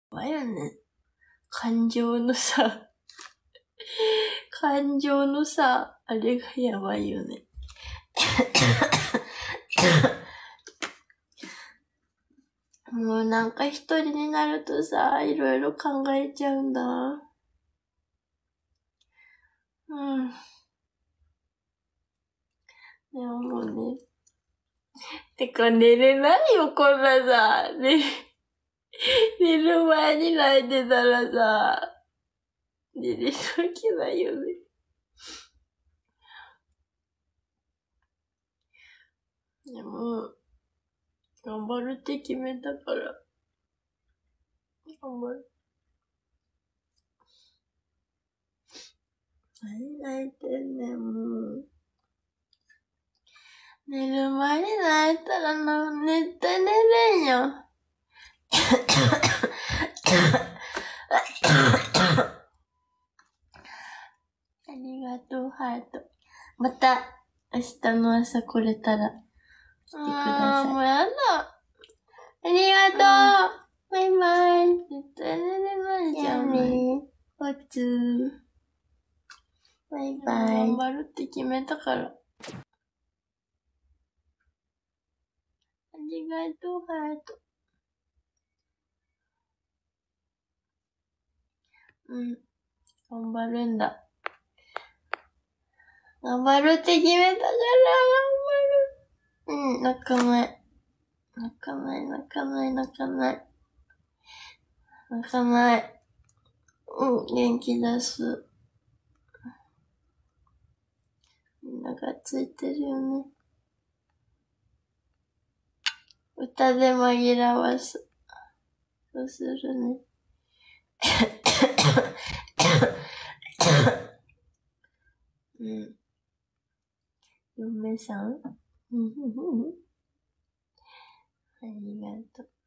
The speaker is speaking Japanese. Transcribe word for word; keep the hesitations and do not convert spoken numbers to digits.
ばいよね。感情のさ、感情のさ、あれがやばいよね。もうなんか一人になるとさ、いろいろ考えちゃうんだ。うん。でももうね。てか寝れないよ、こんなさ。寝、寝る前に泣いてたらさ、寝れるわけないよね。でも、頑張るって決めたから。頑張る。何泣いてんねん、もう。寝る前に泣いたらな、絶対寝れんよ。ありがとう、ハート。また、明日の朝来れたら、来てください。あー、もうやだ。ありがとう、うん、バイバイ。絶対寝れないじゃんね。おつー。バイバイ。頑張るって決めたから。ありがとう、ハート。うん。頑張るんだ。頑張るって決めたから、頑張る。うん、泣かない。泣かない、泣かない、泣かない。泣かない。うん、元気出す。みんながついてるよね。歌で紛らわす。そうするね。うん。嫁さんありがとう。